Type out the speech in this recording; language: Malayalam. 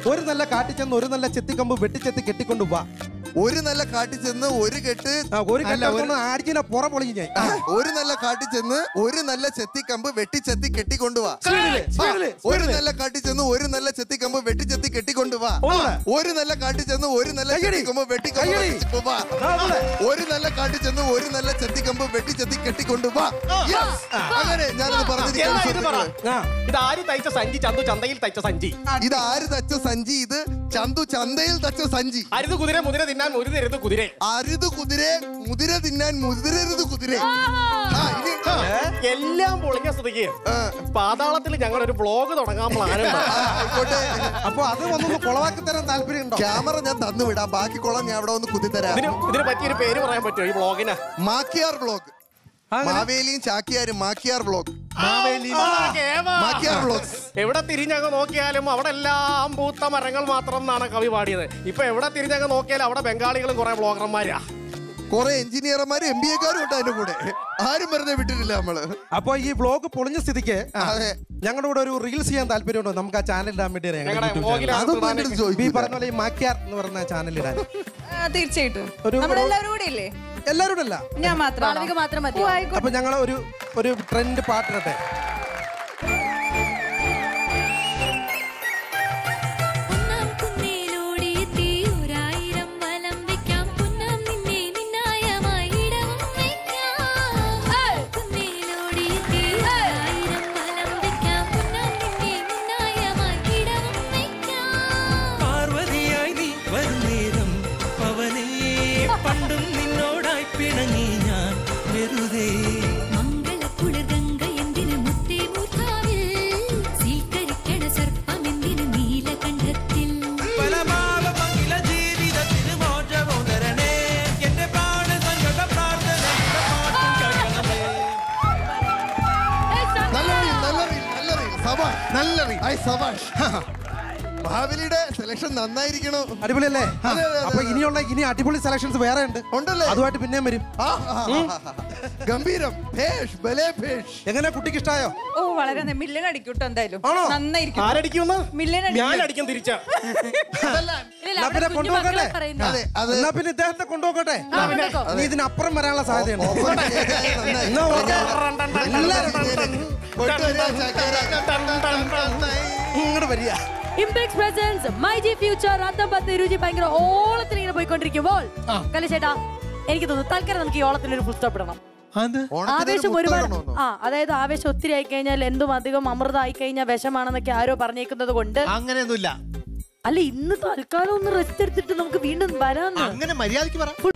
ഒരു നല്ല കാട്ടിൽ ചെന്ന് ഒരു നല്ല ചെത്തിക്കമ്പ് വെട്ടിച്ചെത്തി കെട്ടിക്കൊണ്ട് വാ. ഒരു നല്ല കാട്ടിൽ ചെന്ന് ഒരു കെട്ട് ആടിച്ചിനെ പുറ പൊളിഞ്ഞു ഞാൻ. ഒരു നല്ല കാട്ടിൽ ചെന്ന് ഒരു നല്ല ചെത്തിക്കമ്പ് വെട്ടിച്ചെത്തി കെട്ടിക്കൊണ്ടുവാ. ഒരു നല്ല കാട്ടിൽ ചെന്ന് ഒരു നല്ല ചെത്തിക്കമ്പ് വെട്ടിച്ചെത്തി കെട്ടിക്കൊണ്ടുവാ. ഒരു നല്ല കാട്ടിൽ ചെന്ന് ഒരു നല്ല ചെത്തിക്കമ്പ് വെട്ടിക്കൊണ്ടുവാ. ഒരു നല്ല കാട്ടിൽ ചെന്ന് ഒരു നല്ല ചെത്തിക്കമ്പ് വെട്ടിച്ചെത്തി കെട്ടിക്കൊണ്ടുവാ. അങ്ങനെ ഞാനത് പറഞ്ഞിരിക്കുന്നു. ഇത് ആര് തയ്ച്ച സഞ്ചി? ചന്തു ചന്തയിൽ തയ്ച്ച സഞ്ചി. ഇത് ആര് തച്ച സഞ്ചി? ഇത് ചന്തു ചന്തയിൽ തച്ച സഞ്ചി. അരുത് കുതിര മുതിര തിന്നാൻ മുരുതരുത് കുതിര. അരുത് കുതിര മുതിര തിന്നാൻ മുതിരരുത് കുതിര. എല്ലാം പൊളിഞ്ഞ സ്ഥിതിക്ക് പാതാളത്തിൽ ഞങ്ങൾ ഒരു വ്ലോഗ് തുടങ്ങാൻ പ്ലാനുണ്ട്. അപ്പൊ അത് വന്നൊന്ന് കുളവാക്കി തരാൻ താല്പര്യമുണ്ടോ? ക്യാമറ ഞാൻ തന്നു വിടാം, ബാക്കി കുളം ഞാൻ അവിടെ ഒന്ന് കുത്തിത്തരാം. ഇതിന് പറ്റിയൊരു പേര് പറയാൻ പറ്റുമോ ഈ വ്ലോഗിന്? മാക്കിയാർ വ്ലോഗ്. മാവേലിയും ചാക്കിയാരും മാക്കിയാർ വ്ലോഗ്. എവിടെ തിരിഞ്ഞങ്ങ് നോക്കിയാലും അവിടെ എല്ലാം പൂത്ത മരങ്ങൾ മാത്രം എന്നാണ് കവി പാടിയത്. ഇപ്പൊ എവിടെ തിരിഞ്ഞങ്ങ് നോക്കിയാലും അവിടെ ബംഗാളികളും കുറെ ബ്ലോഗർമാരാ, കുറെ എഞ്ചിനീയർമാരും MBA-കാരും ഉണ്ട് അതിന്റെ കൂടെ. ആരും വെറുതെ വിട്ടിട്ടില്ല നമ്മള്. അപ്പൊ ഈ വ്ലോഗ് പൊളിഞ്ഞ സ്ഥിതിക്ക് ഞങ്ങളുടെ കൂടെ ഒരു റീൽസ് ചെയ്യാൻ താല്പര്യമുണ്ടോ? നമുക്ക് ആ ചാനൽ ഇടാൻ വേണ്ടി പറഞ്ഞ പോലെ ഈ മാക്കിയാർ എന്ന് പറഞ്ഞ ചാനൽ ഇടാൻ. തീർച്ചയായിട്ടും എല്ലാവരും അല്ല, ഞാൻ മാത്രം. അപ്പൊ ഞങ്ങൾ ഒരു ട്രെൻഡ് പാട്ടിട്ടെ. മഹാബലിയുടെ സെലക്ഷൻ നന്നായിരിക്കണോ? അടിപൊളിയല്ലേ? അപ്പൊ ഇനി അടിപൊളി സെലക്ഷൻസ് വേറെ ഉണ്ടല്ലേ? അതുമായിട്ട് പിന്നെയും വരും. ഗംഭീരം. എങ്ങനെ കുട്ടിക്ക് ഇഷ്ടായോ? ഓ വളരെ മില്യൺ അടിക്കൂട്ടോ എന്തായാലും. നന്നായിരിക്കും. ആരടിക്കുന്ന? ഞാൻ അടിക്കും തിരിച്ചാ. പിന്നെ കൊണ്ടുപോകട്ടെ, എന്നാ പിന്നെ ഇദ്ദേഹത്തെ കൊണ്ടുപോകട്ടെ. നീ ഇതിനപ്പുറം വരാനുള്ള സാധ്യതയുണ്ട്. ഇങ്ങോട്ട് വരിക. Impact presence my G future അന്തം 10 രുചി ഭയങ്കര ഓളത്തിൽ ഇങ്ങനെ പോയിക്കൊണ്ടിരിക്കുമ്പോൾ കലിച്ചേട്ടാ എനിക്ക് തോന്നുന്നു തൽക്കാലം നമുക്ക് ഈ ഓളത്തിനൊരു ഫുൾ സ്റ്റോപ്പ് ഇടണം. ആവേശം ഒരുപാട് അതായത് ആവേശം ഒത്തിരി ആയി കഴിഞ്ഞാൽ എന്തും അധികം അമൃതമായി കഴിഞ്ഞാൽ വിഷമാണെന്നൊക്കെ ആരോ പറഞ്ഞേക്കുന്നത് കൊണ്ട് അങ്ങനെയൊന്നുമില്ല. അല്ല ഇന്ന് തൽക്കാലം ഒന്ന് റെസ്റ്റ് എടുത്തിട്ട് നമുക്ക് വീണ്ടും വരാം. അങ്ങനെ മര്യാദയ്ക്ക് പറ. ഫുൾ